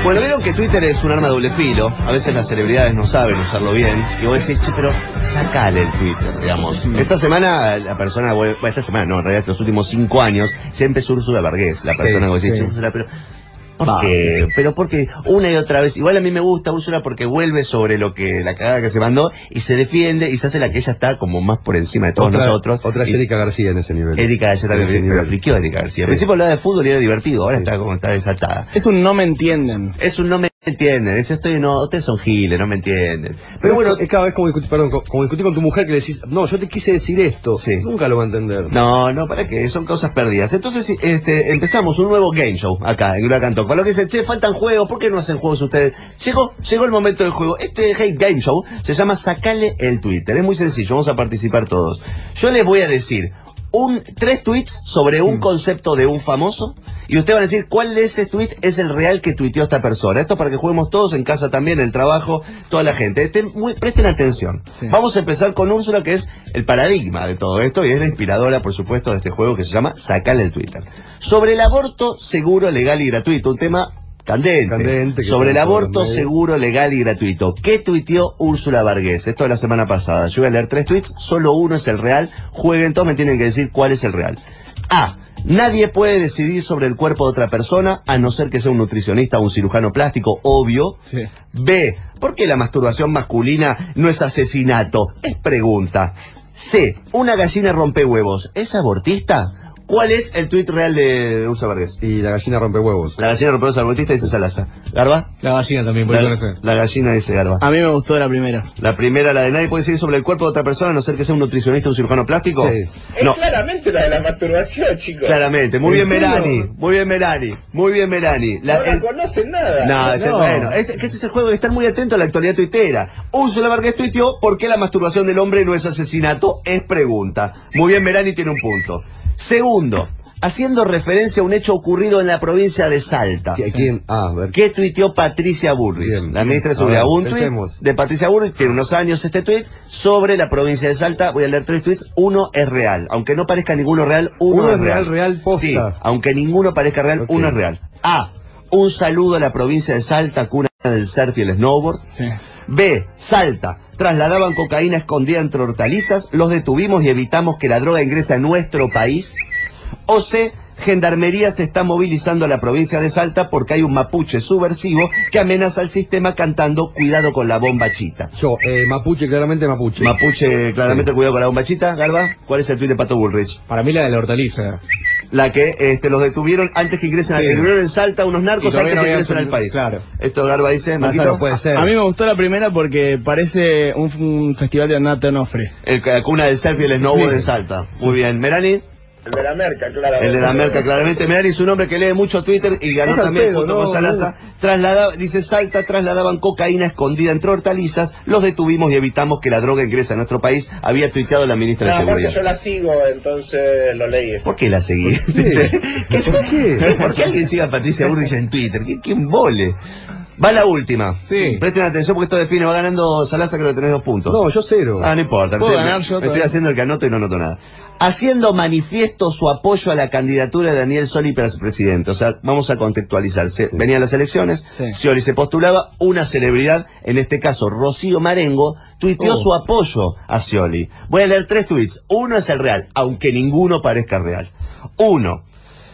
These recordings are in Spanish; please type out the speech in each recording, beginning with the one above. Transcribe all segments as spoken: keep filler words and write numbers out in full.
Bueno, vieron que Twitter es un arma de doble filo. A veces las celebridades no saben usarlo bien. Y vos decís, che, pero sacale el Twitter, digamos. Mm. Esta semana, la persona, bueno, esta semana no, en realidad estos últimos cinco años, siempre es Úrsula Vergés, la persona sí, que vos decís, sí. Úrsula, pero... ¿Por qué? Pero porque una y otra vez, igual a mí me gusta Úrsula porque vuelve sobre lo que, la cagada que se mandó y se defiende y se hace la que ella está como más por encima de todos otra, nosotros. Otra es Erika García en ese nivel. Erika García también, pero friqueó Erika García. Al Sí. principio hablaba de fútbol y era divertido, ahora sí. Está como está desatada. Es un no me entienden. Es un no me entienden, es estoy, no, ustedes son giles, no me entienden. Pero, pero bueno, es cada vez como discutir, perdón, como discutir con tu mujer que le decís, no, yo te quise decir esto, sí. Nunca lo va a entender. No, no, para qué, son cosas perdidas. Entonces, este, empezamos un nuevo game show acá en Huracán Talk. Para lo que dicen, che, faltan juegos, ¿por qué no hacen juegos ustedes? Llegó, llegó el momento del juego. Este Hate Game Show se llama Sacale el Twitter. Es muy sencillo, vamos a participar todos. Yo les voy a decir un tres tweets sobre un mm. concepto de un famoso y ustedes van a decir cuál de ese tweet es el real que tuiteó esta persona. Esto para que juguemos todos en casa también, en el trabajo, toda la gente. Estén muy, presten atención. Sí. Vamos a empezar con Úrsula, que es el paradigma de todo esto y es la inspiradora, por supuesto, de este juego que se llama Sacale el Twitter. Sobre el aborto seguro, legal y gratuito, un tema candente, candente sobre el aborto seguro, legal y gratuito. ¿Qué tuiteó Úrsula Vergés? Esto de la semana pasada. Yo voy a leer tres tweets, solo uno es el real. Jueguen, todos me tienen que decir cuál es el real. A. Nadie puede decidir sobre el cuerpo de otra persona, a no ser que sea un nutricionista o un cirujano plástico, obvio. Sí. B. ¿Por qué la masturbación masculina no es asesinato? Es pregunta. C. Una gallina rompe huevos. ¿Es abortista? ¿Cuál es el tuit real de Úrsula Vergés? Y la gallina rompe huevos. La gallina rompe huevos abortista dice Salazar. ¿Garba? La gallina también puede conocer. La gallina dice Garba. A mí me gustó la primera. La primera, la de nadie puede decidir sobre el cuerpo de otra persona, a no ser que sea un nutricionista o un cirujano plástico. Sí. No. Es claramente la de la masturbación, chicos. Claramente. Muy bien, Melani. Muy bien, Melani. Muy bien, Melani. La, no la el... conocen nada. No, este, no. Bueno. Este, este es el juego de estar muy atento a la actualidad tuitera. Úrsula Vergés tuiteó ¿por qué la masturbación del hombre no es asesinato? Es pregunta. Muy bien, Melani tiene un punto. Segundo. Haciendo referencia a un hecho ocurrido en la provincia de Salta. ¿Quién? Ah, a ver. ¿Qué tuiteó Patricia Bullrich? Bien, la ministra de Seguridad. Un tuit de Patricia Bullrich, tiene unos años este tuit, sobre la provincia de Salta. Voy a leer tres tuits. Uno es real. Aunque no parezca ninguno real, uno, uno es real. real, real, posta. Sí, aunque ninguno parezca real, okay. Uno es real. A. Un saludo a la provincia de Salta, cuna del surf y el snowboard. Sí. B. Salta. Trasladaban cocaína escondida entre hortalizas. Los detuvimos y evitamos que la droga ingrese a nuestro país. O C. Gendarmería se está movilizando a la provincia de Salta porque hay un mapuche subversivo que amenaza al sistema cantando cuidado con la bomba chita. Yo, eh, mapuche, claramente mapuche. Mapuche, claramente sí. Cuidado con la bomba chita. Garba, ¿cuál es el tuit de Pato Bullrich? Para mí la de la hortaliza. La que este, los detuvieron antes que ingresen sí. al detuvieron en Salta unos narcos antes no que ingresen al país. Claro. Esto Garba dice, no puede ser. A, a mí me gustó la primera porque parece un, un festival de Anato Onofre. El, la cuna del surf y el snowboard sí. de Salta. Muy bien. Melani. El de la merca, claramente. El de la merca, claramente. Melani es un hombre que lee mucho Twitter y ganó es también junto no, con Salazar. No. Trasladaba, dice Salta, trasladaban cocaína escondida entre hortalizas. Los detuvimos y evitamos que la droga ingrese a nuestro país. Había tuiteado la ministra no, de Seguridad. Yo la sigo, entonces lo leí. Eso. ¿Por qué la seguí? ¿Qué? ¿Qué? ¿Por qué? ¿Por qué alguien siga a Patricia Bullrich en Twitter? ¿Qué, qué embole? Va la última. Sí. Presten atención porque esto define. Va ganando Salazar, que lo tenés dos puntos. No, yo cero. Ah, no importa. ¿Puedo estoy, ganar yo me estoy haciendo el que anoto y no anoto nada. Haciendo manifiesto su apoyo a la candidatura de Daniel Scioli para presidente. O sea, vamos a contextualizar. Se, sí. Venían las elecciones, sí. Scioli se postulaba, una celebridad, en este caso Rocío Marengo, tuiteó oh. su apoyo a Scioli. Voy a leer tres tweets. Uno es el real, aunque ninguno parezca real. Uno.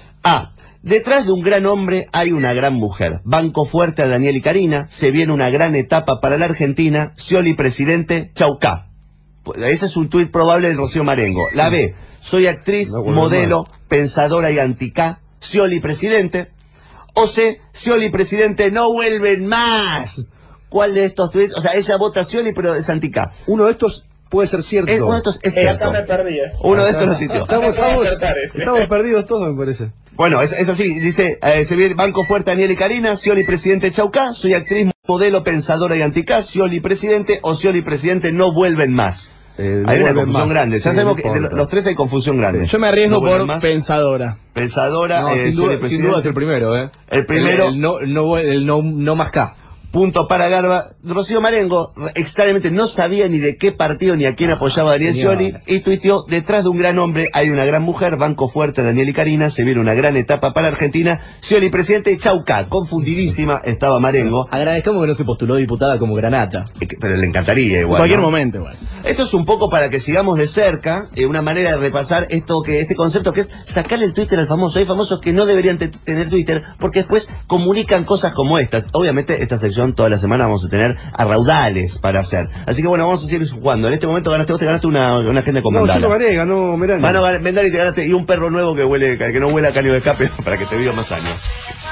A. Detrás de un gran hombre hay una gran mujer. Banco fuerte a Daniel y Karina. Se viene una gran etapa para la Argentina. Scioli presidente, chaucá. Ese es un tuit probable de Rocío Marengo. La B, soy actriz, no, modelo, mal. pensadora y anticá, Scioli presidente. O C, Scioli presidente, no vuelven más. ¿Cuál de estos tuits? O sea, ella vota Scioli, pero es anticá. Uno de estos puede ser cierto. Es, uno de estos es cierto. Me perdí, ¿eh? Uno de estos lo tuiteó. Estamos, estamos, estamos perdidos todos, me parece. Bueno, es, es así, dice, eh, se viene Banco Fuerte Daniel y Karina, Scioli presidente chaucá, soy actriz, modelo, pensadora y anticá, Scioli presidente o Scioli presidente, no vuelven más. Eh, hay una confusión más. grande. Ya sí, sabemos no que de los tres hay confusión grande. Yo me arriesgo no por más. pensadora. Pensadora, no, eh, sin, duda, sin duda es el primero, ¿eh? El primero. El, el, no, no, el no, no más K. Punto para Garba. Rocío Marengo, extrañamente, no sabía ni de qué partido ni a quién apoyaba a Daniel señor. Scioli, y tuiteó: detrás de un gran hombre hay una gran mujer, banco fuerte Daniel y Karina, se viene una gran etapa para Argentina, Scioli presidente, chauca. Confundidísima estaba Marengo. Agradezcamos que no se postuló diputada como Granata. Eh, Pero le encantaría En igual, cualquier ¿no? momento, igual. Esto es un poco para que sigamos de cerca, eh, una manera de repasar esto que este concepto que es sacarle el Twitter al famoso. Hay famosos que no deberían te- tener Twitter porque después comunican cosas como estas. Obviamente esta sección toda la semana vamos a tener a raudales para hacer. Así que bueno, vamos a seguir jugando. En este momento ganaste vos, te ganaste una, una agenda con No, yo mandala. no gané, ganó Merani. Mano, Mendal, y te ganaste y un perro nuevo que huele, que no huele a caño de escape para que te viva más años.